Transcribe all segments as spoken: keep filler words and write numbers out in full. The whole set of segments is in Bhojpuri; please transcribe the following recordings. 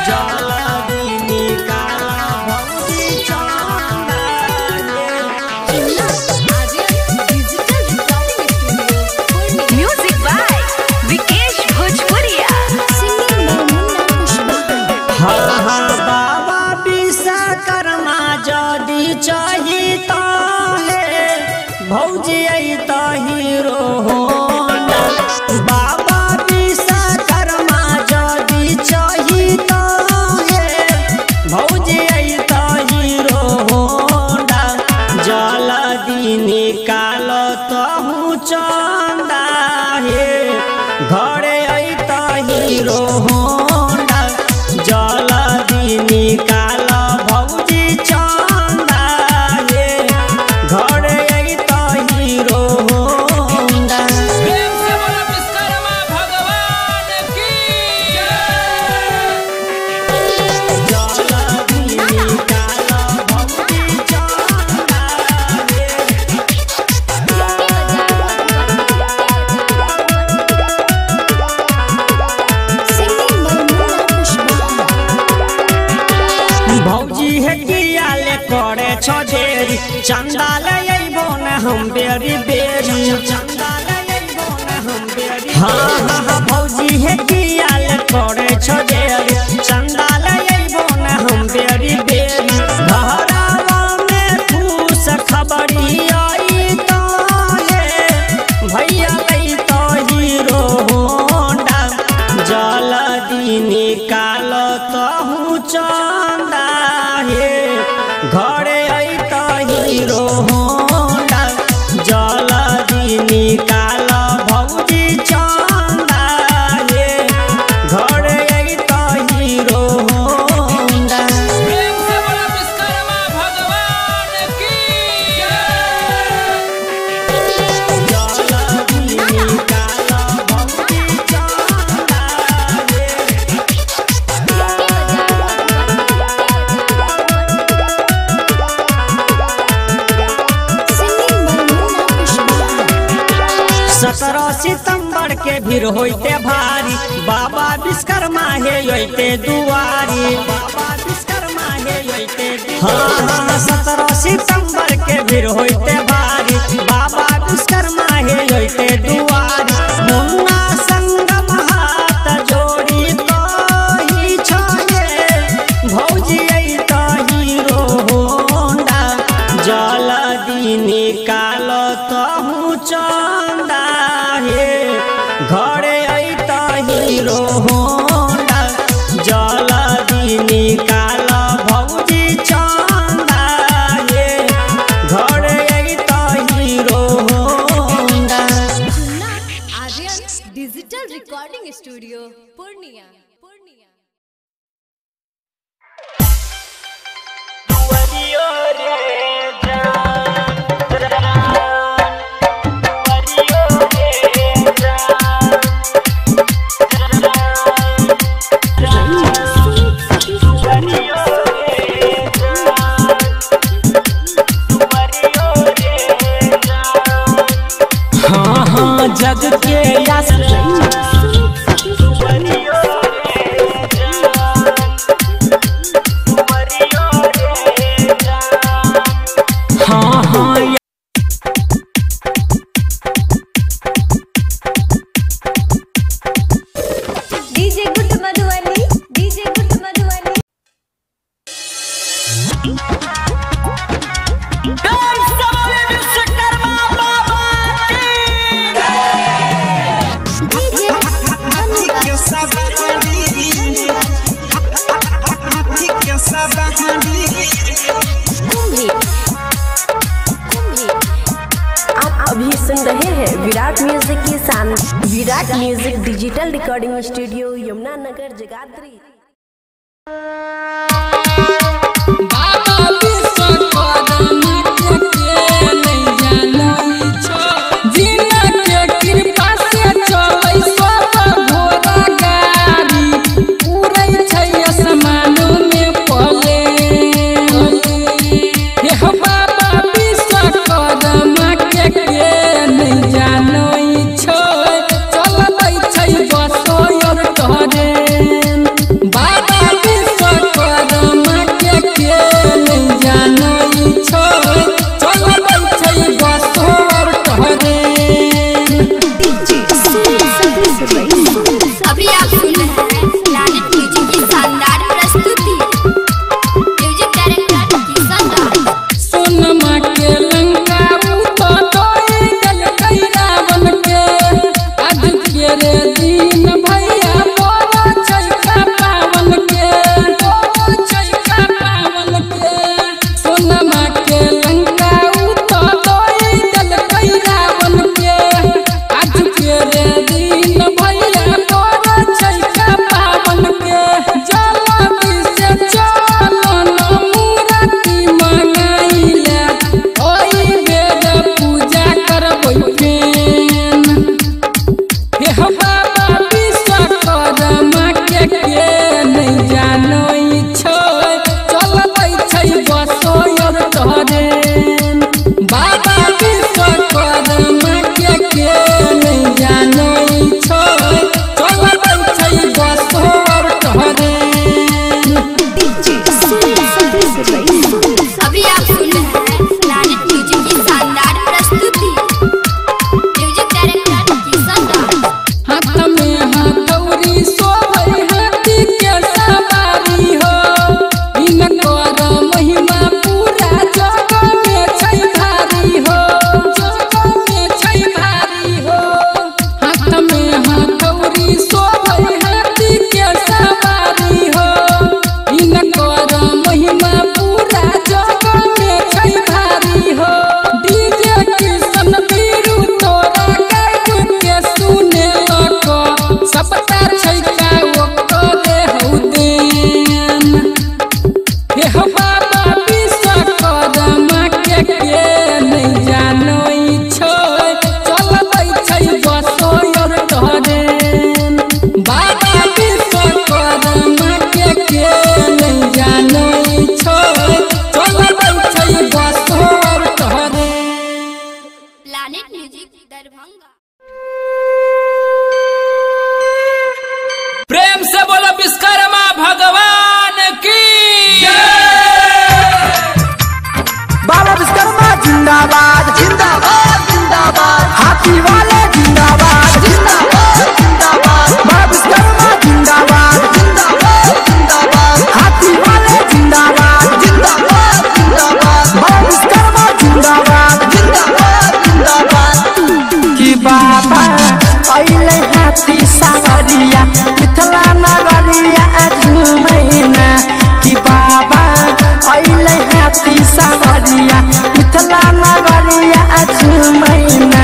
चंदा ले हम बेरी बेरी हाँ हाँ हाँ भौजी है कियाल करे छो देरी चंदा ले हम बेरी बेरी घरवा में खुश खबरी आई तो भैया गई तो हीरो होंडा जल्दी निकाल तो हूँ चंदा हे घरे आई तो हीरो होंडा जल्दी निकाल भौजी चंदा हे घरे आई तो हीरो होंडा। प्रेम से बोला विश्वकर्मा भगवान की जल्दी निकाल भौजी चंदा हे सत्रह सितंबर के भीड़ होते भारी बाबा विश्वकर्मा हे होते दुआरी बाबा विश्वकर्मा हे होते हाँ हाँ सत्रह सितंबर के भीड़ होते भारी बाबा विश्वकर्मा हे होते दुआरी मुन्ना संगम हाथ जोड़ी तो ही छोड़े भौजी आई तो हीरो होंडा जल्दी निकाल तो हूँ चंदा हे घरे आई तो हीरो होंडा जल्दी निकाल भौजी चंदा हे घरे आई तो Hero Honda. Aryan digital recording studio Purnia Purnia. हाँ हाँ जग के यस हाँ हाँ DJ good Madhubani DJ good Madhubani आप अभी सुन रहे हैं विराट म्यूजिक की शान Virat music digital recording studio Yamunanagar Jagadhri. बाबा विश्वकर्मा के नहीं जानो छो जिना के कृपा से चलै सब घोड़ा गाड़ी उड़ै छै आसमान में पले हे बाबा विश्वकर्मा के नहीं जानो छो चलै छै बस और ट्रेन बाबा दिन भैया तोरा छैका पावन के जल्दी से चल न मूर्ति मंगाइले ओई बेद पूजा करबै फेन हे बाबा विश्वकर्मा के के नहीं जानै छै चलबै छै बसोयर तोरेन बाबा विश्वकर्मा के के नहीं जानै छै चलबै छै बसोयर तोरेन। अभी आप सुन रहे हैं प्लैनेट म्यूजिक की शानदार प्रस्तुति। Music director Kishan Das. हाथ में हथौड़ी शोभै हाथी के सवारी हो इनकर महिमा पूरा जग में छै भारी हो जग में छै भारी हो। हाथ में हथौड़ी शोभै हाथी के सवारी हो इनकर महिमा पूरा जग में छै भारी हो। डीजे किशन बीरू तोरा गायक के सुने लक सबटा छैका ओकरे हौ देन हे बाबा विश्वकर्मा के के नहीं जानै छै चलबै छै बसोयर तोरेन बाबा विश्वकर्मा के के नहीं जानै छै चलबै छै बसोयर तोरेन। Planet music Darbhanga. प्रेम से बोलो विश्वकर्मा भगवान की बाबा विश्वकर्मा जिंदाबाद जिंदाबाद जिंदाबाद हाथी वाले जिंदाबाद जिंदाबाद जिंदाबाद बाबा विश्वकर्मा जिंदाबाद जिंदाबाद जिंदाबाद हाथी वाले जिंदाबाद जिंदाबाद जिंदाबाद बाबा विश्वकर्मा जिंदाबाद जिंदाबाद जिंदाबाद। कि बाबा अइले हाथी सावरिया मिथिला नगरिया झुमैना कि बाबा अइले हाथी सावरिया मिथिला नगरिया झुमैना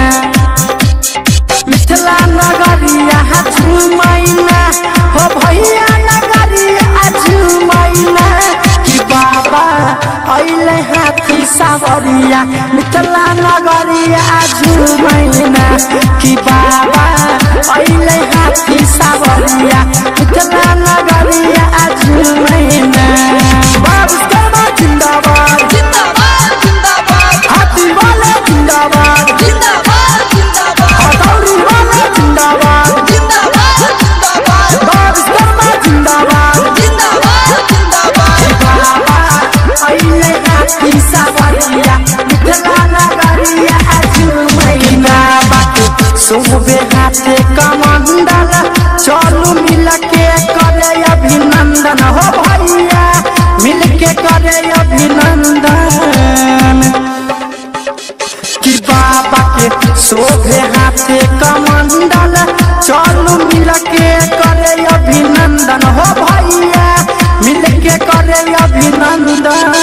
मिथिला नगरिया झुमैना हो भैया नगरिया झुमैना कि बाबा अइले हाथी सावरिया मिथिला नगरिया झुमैना कि बाबा अइले हाथी सावरिया मिथिला नगरिया झुमैना। बाबा विश्वकर्मा जिंदाबाद जिंदाबाद जिंदाबाद हाथी वाले जिंदाबाद जिंदाबाद जिंदाबाद हथौड़ी वाले जिंदाबाद जिंदाबाद जिंदाबाद बाबा विश्वकर्मा जिंदाबाद जिंदाबाद जिंदाबाद। बाबा अइले हाथी सावरिया मिथिला नगरिया झुमैना शोभे हाथे कमंडल चलू मिल के करे अभिनंदन हो भैया मिल के करे अभिनंदन कि बाबा के शोभे हाथे कमंडल चलू मिल के करे अभिनंदन हो भैया मिल के करे अभिनंदन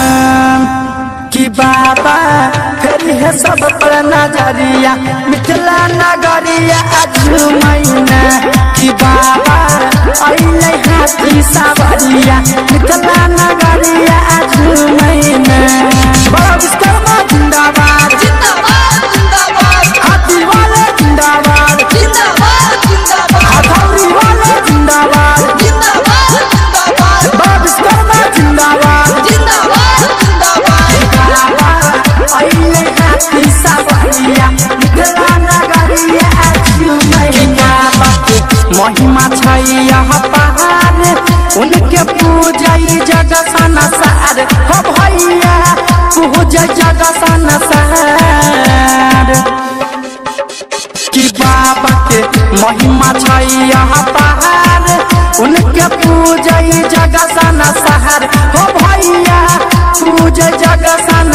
कि बाबा फिर है सब पर नजरिया मिथिला नगरिया झुमैना कि बाबा अइले हाथी सावरिया मिथिला नगरिया झुमैना। बाबा विश्वकर्मा जिंदाबाद जिंदाबाद जिंदाबाद हाथी वाले जिंदाबाद जिंदाबाद जिंदाबाद हथौड़ी वाले जिंदाबाद जिंदाबाद जिंदाबाद बाबा विश्वकर्मा जिंदाबाद जिंदाबाद जिंदाबाद। बाबा अइले हाथी सावरिया मिथिला नगरिया झुमैना महिमा छै यहाँ पहाड़ उनके पूजै जग संसार हो भैया पूजै जग संसार कि बाबा के महिमा छै यहाँ पहाड़ उनके पूजै जग संसार हो भैया पूजै जग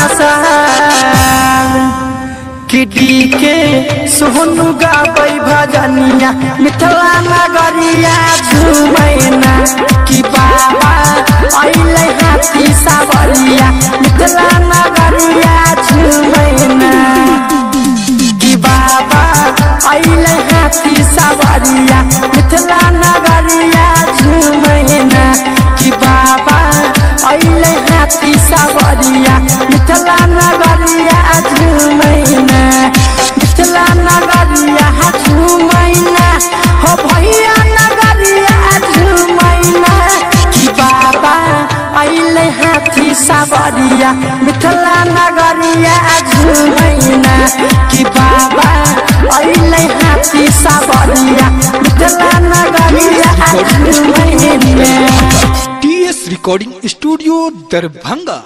संसार कि डी के सोनू गाबै भजनिया मिथिला नगरिया झुमैना कि बाबा अइले हाथी सावरिया मिथिला नगरिया झुमैना कि बाबा अइले हाथी सवारिया मिथिला नगरिया झूमैना कि बाबा अइले हाथी सवारिया मिथिला नगरिया झूमैना मिथिला नगरिया झूमैना हो भैया नगरिया झूमैना कि बाबा अइले हाथी सवारिया मिथिला नगरिया झूमैना कि बाबा अइले हाथी सवारिया मिथिला नगरिया झूमैना। TS recording studio Darbhanga.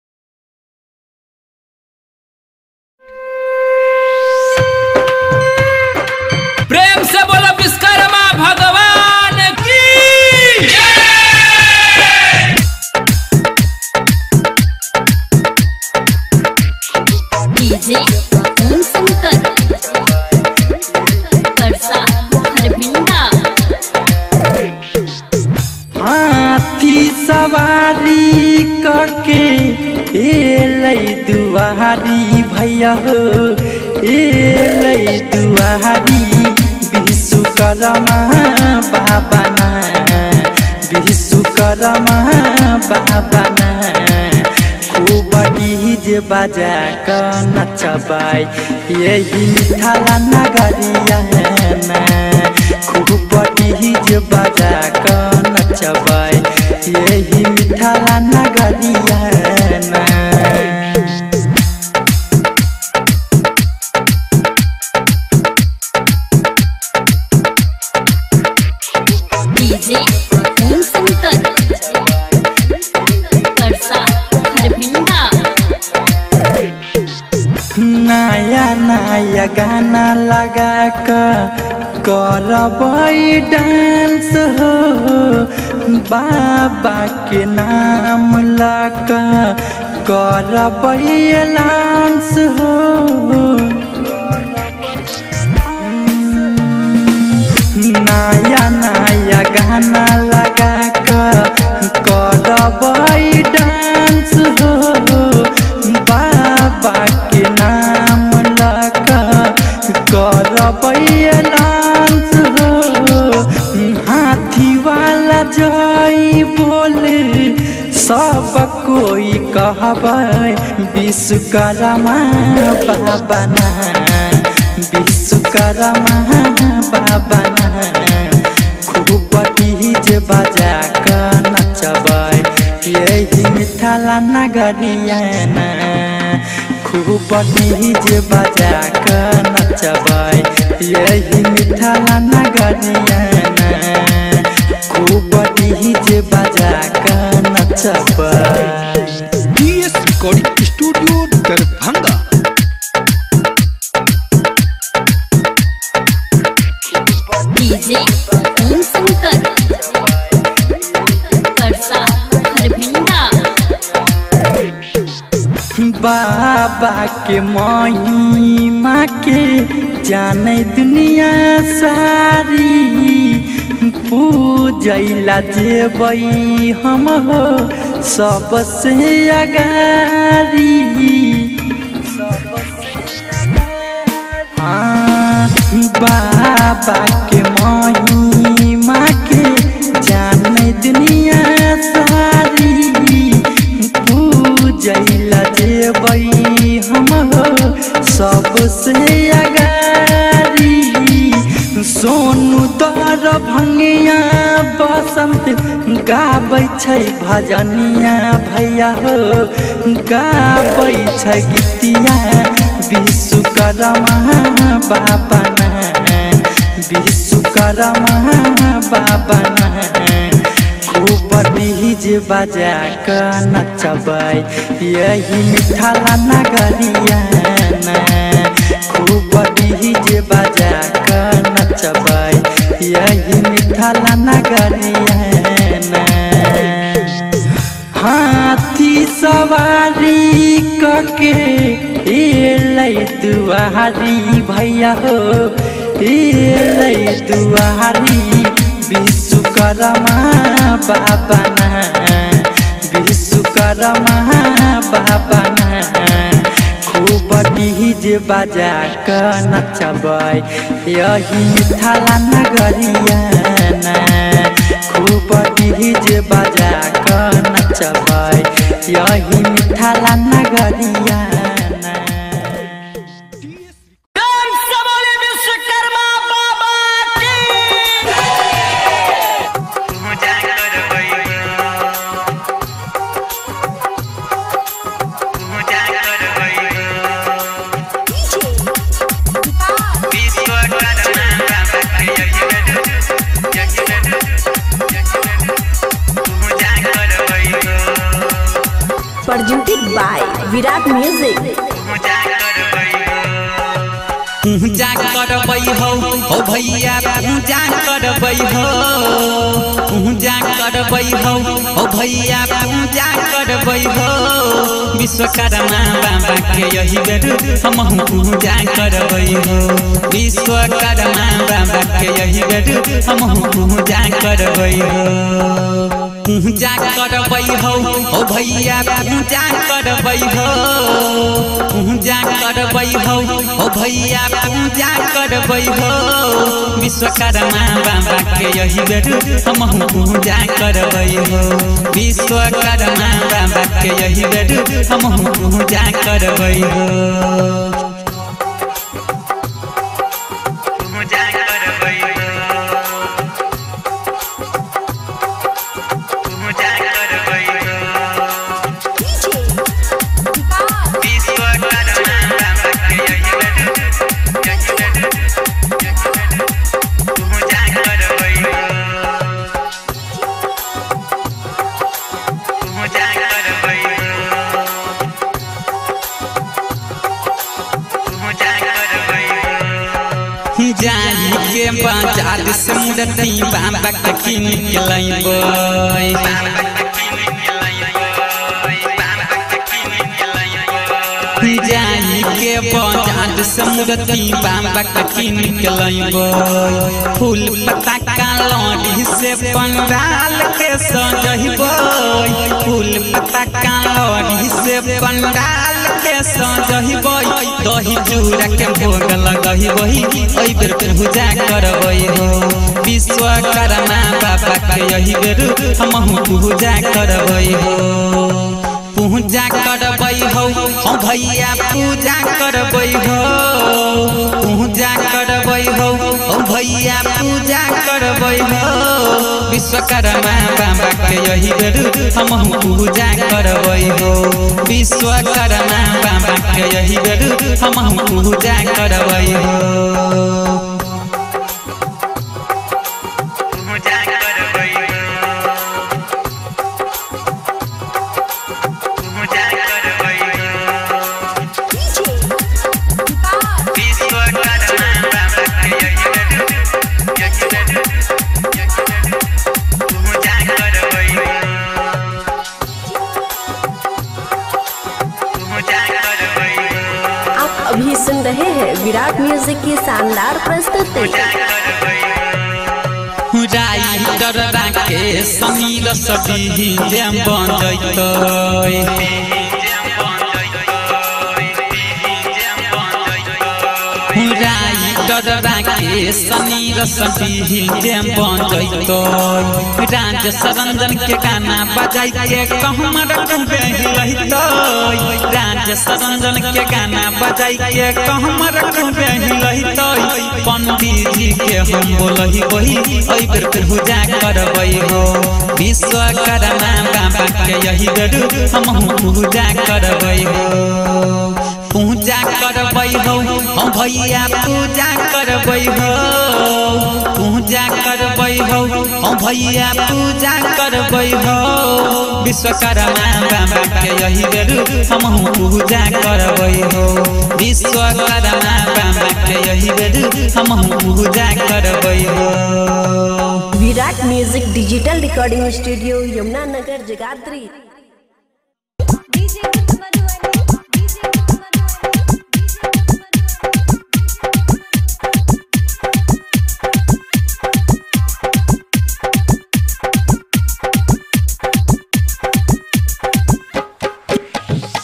प्रेम से बोलो विश्वकर्मा भगवान की डीजे ओम शंकर परसा हरबिंदा। हाथी सवारी करके एलै दुआरी भैया हो एलै दुआरी विश्वकर्मा बाबा ना विश्वकर्मा बाबा ना खूब डीजे बजा कर नचबाई यही मिथिला नगरिया ना खूब डीजे बजा कर नचबाई यही मिथिला नगरिया ना। डीजे ओम शंकर परसा हरबिंदा। नया नया गाना लगा कर करबै डांस हो बाबा के नाम लगा करबै डांस हो नया नया गाना लगा कर करबै डांस हो बाबा के नाम लगा करबै डांस हो हाथी वाला जय बोले सब कोई कहबै विश्वकर्मा बाबा ना विश्वकर्मा बाबा ना खूब डीजे बजा कर नचबै यही मिथिला नगरिया ना खूब डीजे बजा कर नचबै यही मिथिला नगरिया ना खूब डीजे बजा कर नचबै। TS recording studio Darbhanga. DJ Om Shankar Parsa Harbinda. बाबा के महिमा के जाने दुनिया सारी पूजैला जेबै हम हो सबसे अगारी हाँ बाबा के महिमा के जाने दुनिया सारी पूजैला जेबै हम हो सबसे अगारी सोनू दर भंगिया बसंत गाबै छै भजनिया भैया हो गाबै छै गीतिया विश्वकर्मा बाबा ना विश्वकर्मा बाबा ना खूब डीजे बजा कर नचबै यही मिथिला नगरिया ना खूब डीजे बजा कर नचबै यही मिथिला नगरिया ना। हाथी सवारी करके एलै दुआरी भैया हो एलै दुआरी विश्वकर्मा बाबा ना विश्वकर्मा बाबा ना खूब डीजे डीजे बजा के नचबै यही मिथिला नगरिया ना खूब डीजे बजा के नचबै यही मिथिला नगरिया ना। Presented by Virat Music. पूजा करबै हो ओ भैया पूजा करबै हो पूजा करबै हो ओ भैया पूजा करबै हो विश्वकर्मा बाबा के यही बेर हम पूजा करबै हो विश्वकर्मा बाबा के यही बेर हम पूजा करबै हो पूजा करबै हो ओ भैया पूजा करबै हो पूजा करबै हो ओ भैया पूजा करबै हो विश्वकर्मा बाबा के यही बेर हम पूजा करबै हो विश्वकर्मा बाबा के यही बेर हम पूजा करबै हो पूजा करबै हो पूजा करबै हो विश्वकर्मा बाबा के यही बेर जाई के बाजार से मूर्ति बाबा के किन के लइबै जाई के बाजार से मूर्ति बाबा के किन के लइबै फूल पत्ता का लड़ी से पंडाल के सजैबै फूल पत्ता का लड़ी से पंडाल के सजैबै दही चूड़ा के भोग लगैबै ओइ बेर पूजा करबै हो विश्वकर्मा बाबा के यही बेर हम पूजा करबै हो पूजा करबै हो ओ भैया पूजा करबै हो पूजा करबै हो ओ भैया पूजा करबै हो विश्वकर्मा बाबा के यही बेर हम पूजा करबै हो विश्वकर्मा बाबा के यही बेर हम पूजा करबै हो पूजा करबै हो पूजा करबै हो विश्वकर्मा बाबा के यही बेर यही बेर पूजा करबै हो पूजा करबै हो आप अभी सुन रहे हैं विराट म्यूजिक की शानदार प्रस्तुति। राई डरा के समीर सभी जम बन जैतै राई डरा के समीर सभी जम बन जैतै राज सरंजन के गाना बजाई के कहमर डूबे हिलैतै राज सरंजन के गाना बजाई के कहमर डूबे हिलैतै पंडित जी के हम बोलही वही ओइ बेर पूजा करबै हो विश्वकर्मा बाबा के यही बेर हम पूजा करबै हो पूजा करबै हो हम भैया पूजा करबै हो पूजा करबै हो हम भैया पूजा करबै हो विश्वकर्मा बाबा के यही बेर हम पूजा करबै हो विश्वकर्मा बाबा के यही बेर हम पूजा करबै हो Virat music digital recording studio Yamunanagar Jagadhri.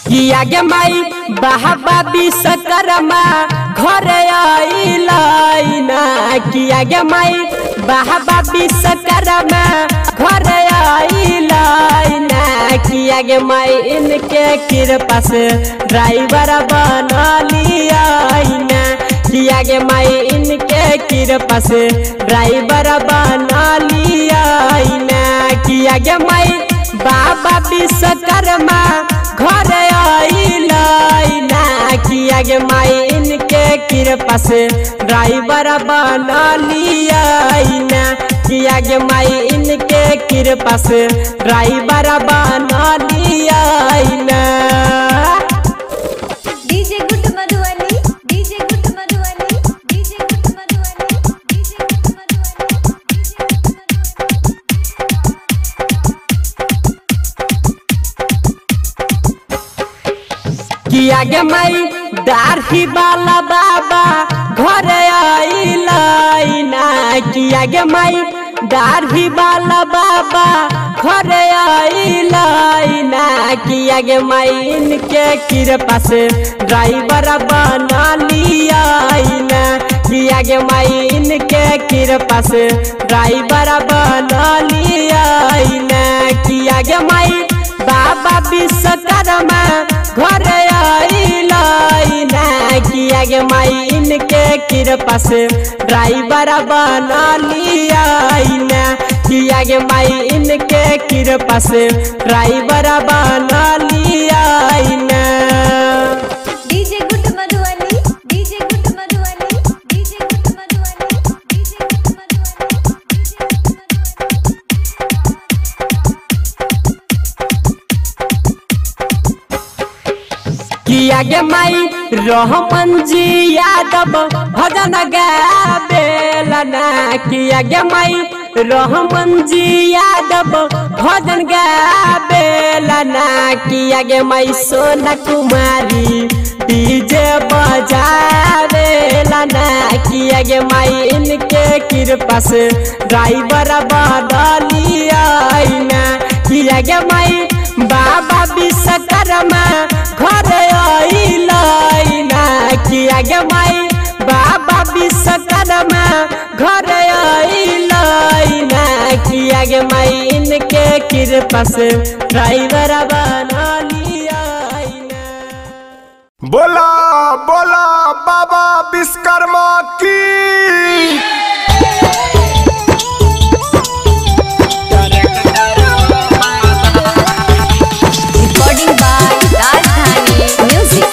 कि आगे माई बाबा विश्वकर्मा घरे आइलाइना कि आगे माई बाबा विश्वकर्मा घरे आइलाइना कि आगे माई इनके कृपा से ड्राइवर बना लियाइना कि आगे माई इनके कृपा से ड्राइवर बना लियाइना कि आगे माई बाबा विश्वकर्मा घर आइलाइना कि आगे माई इनके कृपा से ड्राइवर बना लियाइना कि आगे माई इनके कृपा से ड्राइवर बना लियाइना। DJ good Madhubani DJ good Madhubani DJ good Madhubani DJ good Madhubani कि आगे माई दाढ़ी वाला बाबा घर आइलाइना कि आगे माई दाढ़ी वाला बाबा घर आइलाइना कि आगे माई इनके कृपा से ड्राइवर बना लियाइना कि आगे माई इनके कृपा से ड्राइवर बना लियाइना कि आगे माई बाबा विश्वकर्मा घर आइलाइना कि आगे माई इनके कृपा से ड्राइवर बना लियाइना कि आगे माई इनके कृपा से ड्राइवर बना लियाइना। DJ good Madhubani DJ good Madhubani DJ good Madhubani DJ good Madhubani कि आगे माई रहमन जी यादव भजन गावेलना कि आगे माई रहमन जी यादव भजन गावेलना कि आगे माई सोना कुमारी डीजे बजावेलना कि आगे माई इनके कृपा से ड्राइवर बना लियाइना कि आगे माई बाबा विश्वकर्मा घर आइलाइना कि आगे माई बाबा विश्वकर्मा घर आइलाइना कि आगे माई इनके कृपा से ड्राइवर बना लियाइना। बोला बोला बाबा विश्वकर्मा की रिकॉर्डिंग बाय राजधानी म्यूजिक।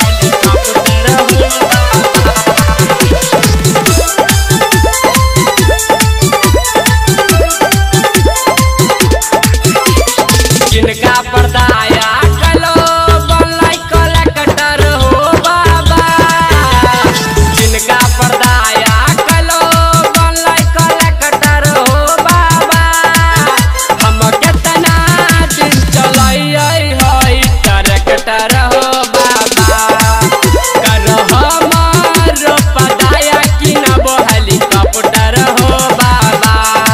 जिनका पर्दाया कलो बनलाई कलेक्टर हो बाबा जिनका पर्दाया कलो बनलाई कलेक्टर हो बाबा हम कितना दिन चलाई है ट्रैक्टर हो बाबा करो हमारो पर्दाया कि ना वो हेलीकॉप्टर हो बाबा।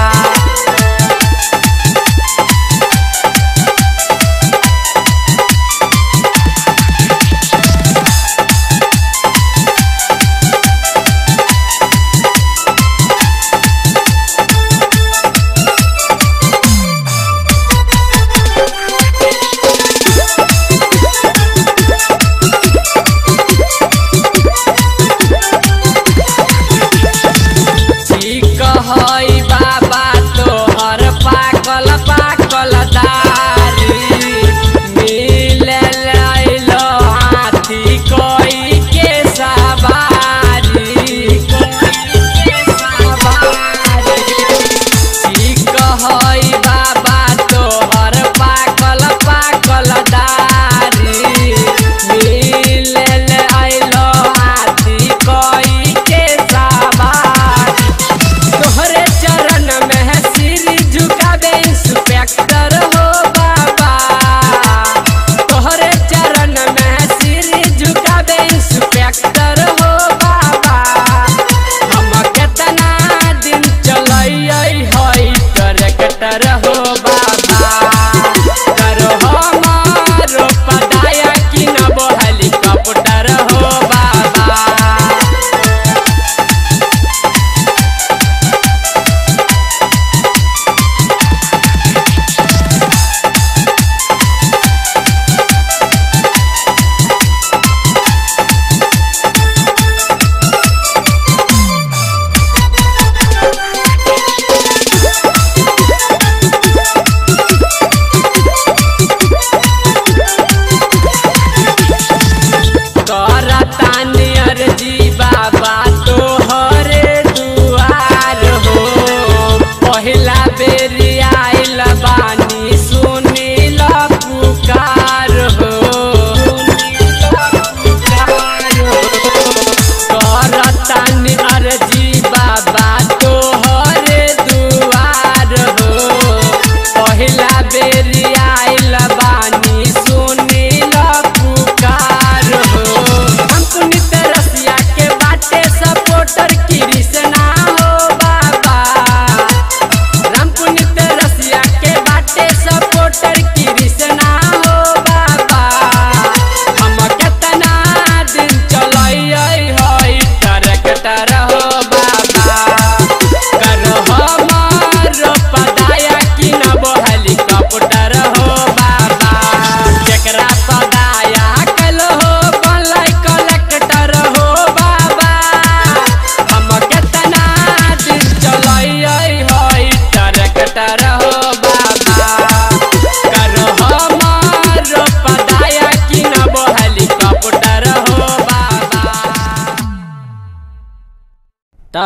ठीक हई बाबा तोहर पाकल पाकल दारी मिले लाइलो हाथी कोई के सवारी ठीक हई बाबा तोहर पाकल पाकल दारी मिले लाइलो हाथी कोई के सवारी तोहरे चल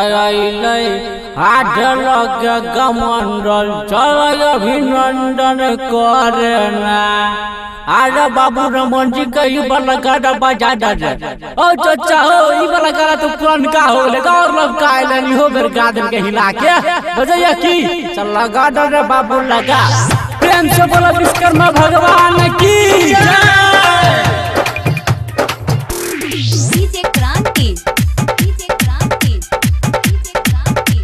तैले हाथ लगे कमंडल चल अभिनंदन करना। अरे बाबू रमन जी का ये वाला गाना बजा दे। ओ चाचा हो ये वाला गाना तो पुरान का हो लेगा और लोग का नहीं हो मेरे गादन के हिला के बजाया की चल लगा दे बाबू लगा। प्रेम से बोला विश्वकर्मा भगवान की जय। डीजे क्रांति डीजे क्रांति डीजे क्रांति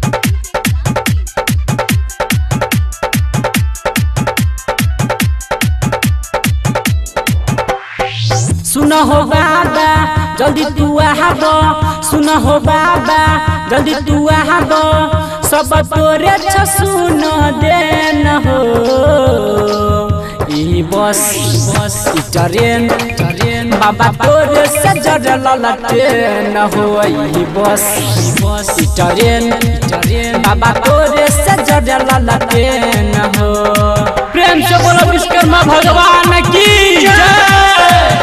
सुन हो बाबा जल्दी तू आबो। सुन हो बाबा जल्दी तू आबो। सब तोरे छ सुन देन हो। ई बस बस ट्रेन ट्रेन बाबा तोरे से जड़ल ट्रेन हो। ई बस बस ट्रेन ट्रेन बाबा तोरे से जड़ल ट्रेन हो। प्रेम से बोलो विश्वकर्मा भगवान की जय।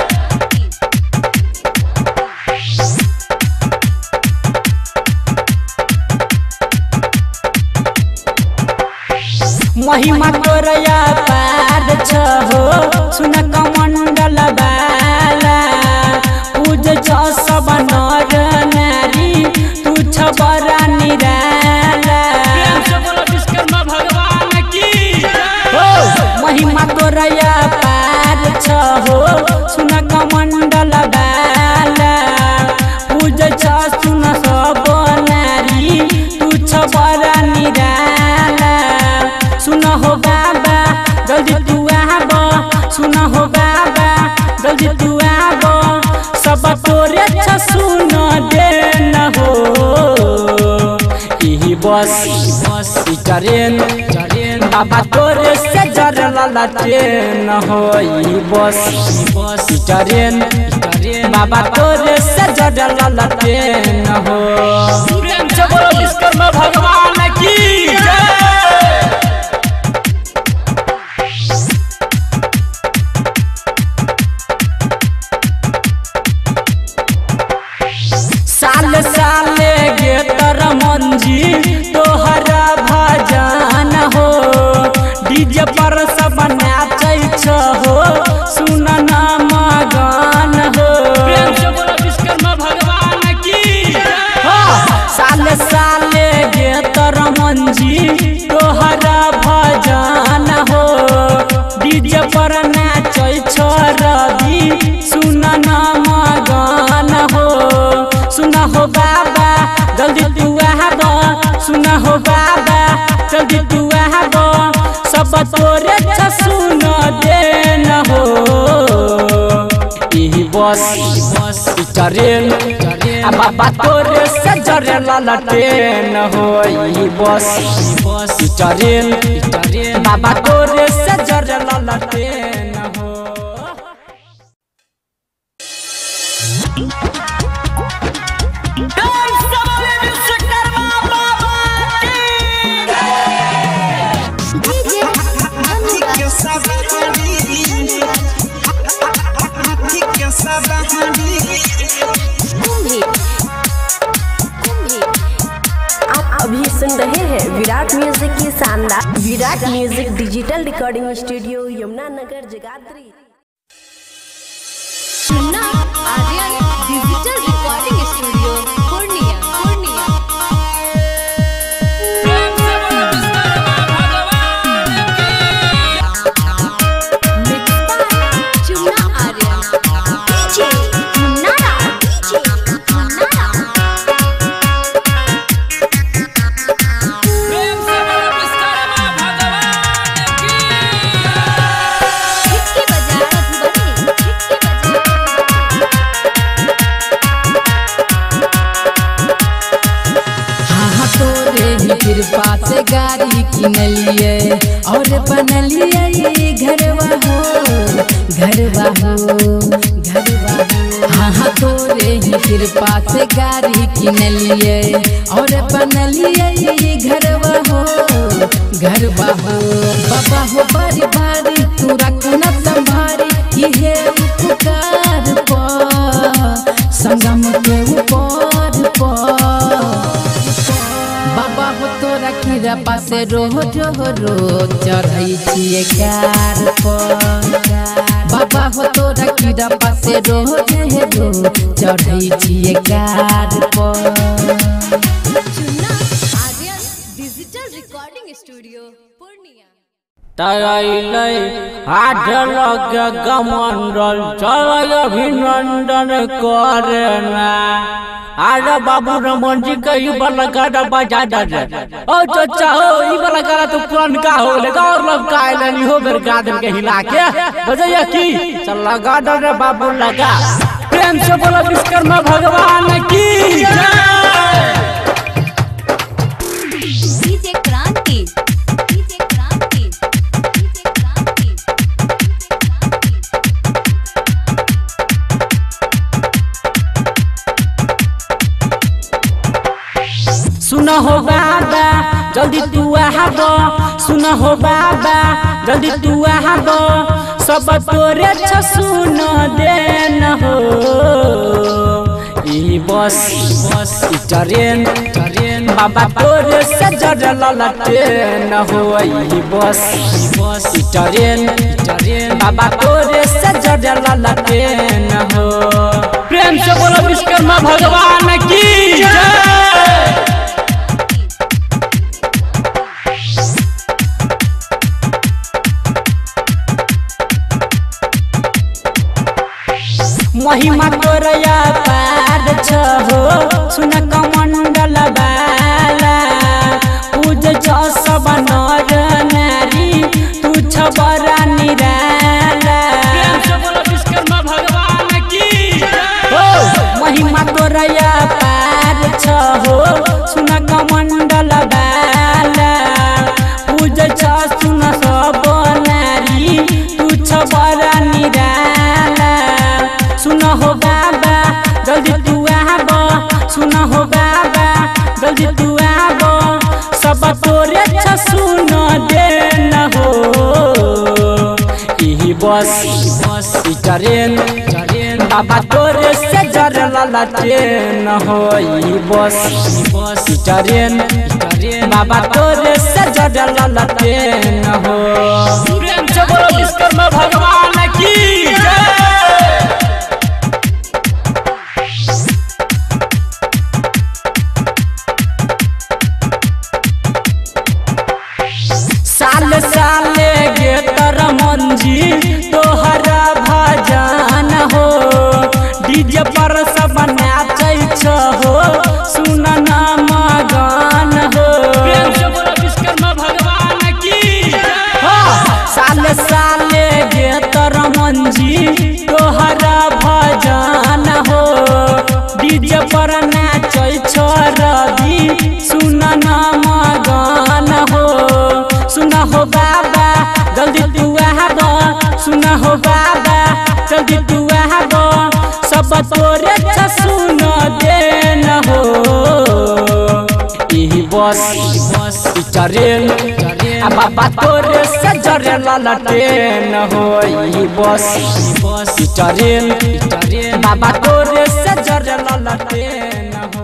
महिमा तोरया पार छ हो। सुन कमंडल बाला पूज छ सब नर नारी तू छ बड़ा निराला। प्रेम से बोलो विश्वकर्मा भगवान की हो। महिमा तोरया पार छ हो। सुन कमंडल बाला पूज छ सुन सब नारी तू छ बड़ा निराला। सुन हो बाबा जल्दी तू आबो। सुन हो बाबा जल्दी तू आबो। सब तोरे छ सुन देन हो। ई बस बस ट्रेन ट्रेन बाबा तोरे से जड़ल ट्रेन हो। ई बस बस ट्रेन ट्रेन बाबा तोरे से जड़ल ट्रेन हो। प्रेम से बोलो विश्वकर्मा भगवान की जय। साल साले गे तर मंजी तोहरा भजन हो। डीजे पर सब नाचै छ हो। सुन ना मगन हो। प्रेम से बोलो विश्वकर्मा भगवान की साल साले गे तर मंजी तोहरा भजन हो। डीजे पर नाचै छ रवि सुन ना मगन हो। सुन हो बाबा जल्दी तू आबो। सुन हो बाबा जल्दी तू आबो। सब तोरे छ सुन देन हो। ई बस बस ट्रेन ट्रेन बाबा तोरे से जड़ल ट्रेन हो। ई बस बस ट्रेन ट्रेन बाबा तोरे से जड़ल ट्रेन हो। आप अभी सुन रहे हैं विराट म्यूजिक की शानदार Virat music digital recording studio Yamunanagar Jagadhri. सुनना Aryan digital recording studio Purnia Purnia. Chunna Aryan DJ Munnara DJ Munnara. प्रेम से बोलो विश्वकर्मा भगवान की। छिटके बजा मधुबनी छिटके बजा। तोरे ही कृपा से गाड़ी किनलिए और बनलिए घरवा हो घरवा हो घरवा हो। हाँ हाँ तोरे ही कृपा से गाड़ी किनलिए और बनलिए घरवा हो घरवा हो। बाबा हो बारी बारी तू रखना संभारी इहे उपकार पर संगम के ऊपर पर। कृपा से रोज रोज चढ़ै छिए कार पर बाबा हो तोरा कृपा से रोज रोज चढ़ै छिए कार पर डिजिटल रिकॉर्डिंग स्टूडियो पूर्णिया तैलै हाथ लग गमंडल चल अभिनंदन करना अरे बाबू रमन जी का ई वाला गाना बजा दे ओ चाचा हो ई वाला गाना तो पुरान का हो लेगा और लब का आइलनी हो मेरे गादन के हिला के बजैया की चल लगा दे रे बाबू लगा प्रेम से बोलो विश्वकर्मा भगवान की जय डीजे क्रांति डीजे क्रांति डीजे क्रांति सुन हो बाबा जल्दी तू आब सुन हो बाबा जल्दी तू आब सब तोरे छ सुन देन हो ई बस बस ट्रेन ट्रेन बाबा तोरे से जड़ल ट्रेन हो ई बस बस ट्रेन ट्रेन बाबा तोरे से जड़ल ट्रेन हो प्रेम से बोलो विश्वकर्मा भगवान की जय महिमा तोरया पार छ हो सुन कमंडल बाला पूज छ सब नर नारी तू छ बड़ा निराला प्रेम से बोलो विश्वकर्मा भगवान की हो महिमा तोरया पार छ हो सुन कमंडल बाला पूज छ सुन सब नारी तू छ बड़ा निराला सुन हो बाबा जल्दी तू आब सुन हो बाबा जल्दी तू आब सब तोरे छ सुन देन हो ई बस बस ट्रेन ट्रेन बाबा तोरे से जड़ल ट्रेन हो ई बस बस ट्रेन ट्रेन बाबा तोरे से जड़ल ट्रेन हो प्रेम से बोलो विश्वकर्मा भगवान की जय साल साले गे तर मंजी तोहरा भजन हो डीजे पर सब नाचै छ हो सुन ना मगन हो प्रेम से बोलो विश्वकर्मा भगवान की साल साले गे तर मंजी तोहरा भजन हो डीजे पर नाचै छ रवि सुन ना मगन हो सुन हो बाबा जल्दी तू आब सुन हो बाबा जल्दी तू आब सब तोरे छ सुन देन हो ई बस बस ट्रेन आ बाबा तोरे से जड़ल ट्रेन हो ई बस बस ट्रेन ट्रेन बाबा तोरे से जड़ल ट्रेन हो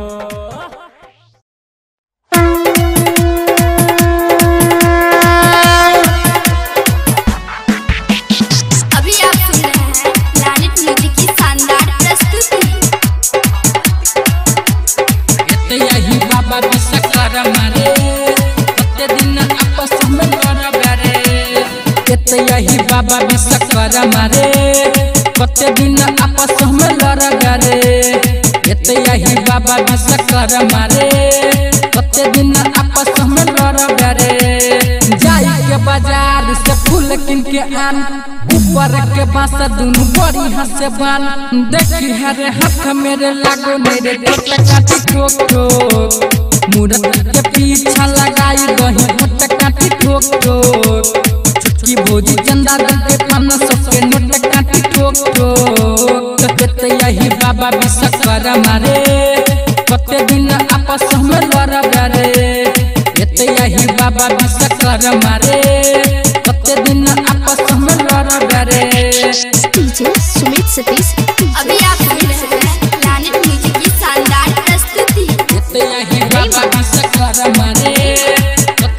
यही बाबा विश्वकर्मा रे कते दिन आपस में लड़ रे एते यही बाबा विश्वकर्मा रे कते दिन आपस में लड़ रे जाई के बाजार से फूल किन के आन ऊपर के बांस दुनु बड़ी हंसे बान देखी हरे हाथ मेरे लागो मेरे टोट काटी ठोक ठोक मूरत के पीछा लगाई दही टोट काटी ठोक ठोक की भोजी चंदा के पान सबके नोट काटी ठोक ठोक कते यही बाबा विश्वकर्मा रे कते दिन आपस में लड़ रे एते यही बाबा विश्वकर्मा रे कते दिन आपस में लड़ रे डीजे सुमित सतीश अभी आप सुन रहे हैं प्लैनेट म्यूजिक की शानदार प्रस्तुति एते यही बाबा विश्वकर्मा रे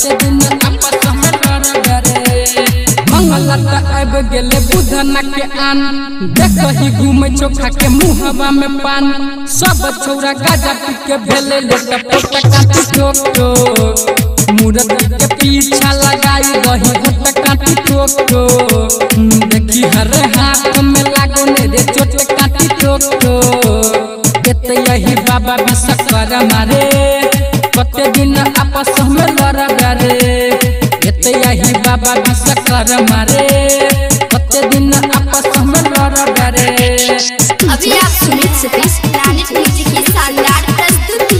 सोना के आन देखो ही घूमे चोखा के मुहवा में पान सब छौरा गाजा पी के भेले लोटा पोटा काटी ठोक ठोक मूर्ति के पीछा लगाई रही गोटा काटी ठोक ठोक देखी हर हाथ में लागो ने रे चोट काटी ठोक ठोक केते यही बाबा विश्वकर मारे कते दिन आपस में लड़ा रे केते यही बाबा विश्वकर मारे कते दिन आपस में लड़ा रे। अभी आप सुनिए सतीश प्लैनेट म्यूजिक की शानदार प्रस्तुति।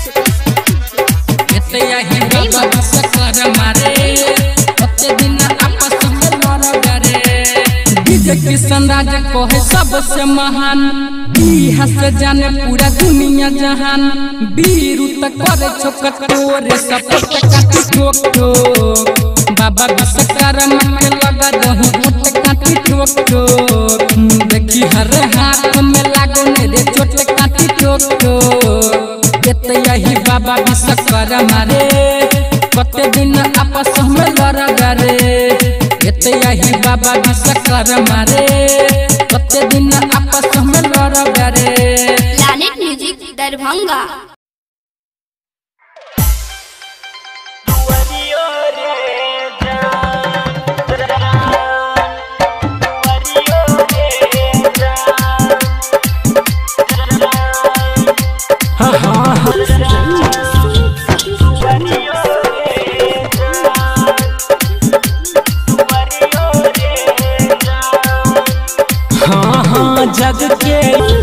केते यही बाबा विश्वकर मारे कते दिन आपस में लड़ा रे। डीजे किशन राज को है सबसे महान इहा से जाने पूरा दुनिया जहान बीरू तक करे छोकत तोरे सपोर्ट काटी ठोक ठोक बाबा विश्वकर्मा के लगा दही मोट काटी ठोक ठोक देखी हर हाथ में लागो ने रे चोट काटी ठोक ठोक केते यही बाबा विश्वकर्मा रे कते दिन आपस में लड़ा रे केते यही बाबा विश्वकर्मा रे कते दिन आपस में लड़ा रे। Planet music Darbhanga. जग के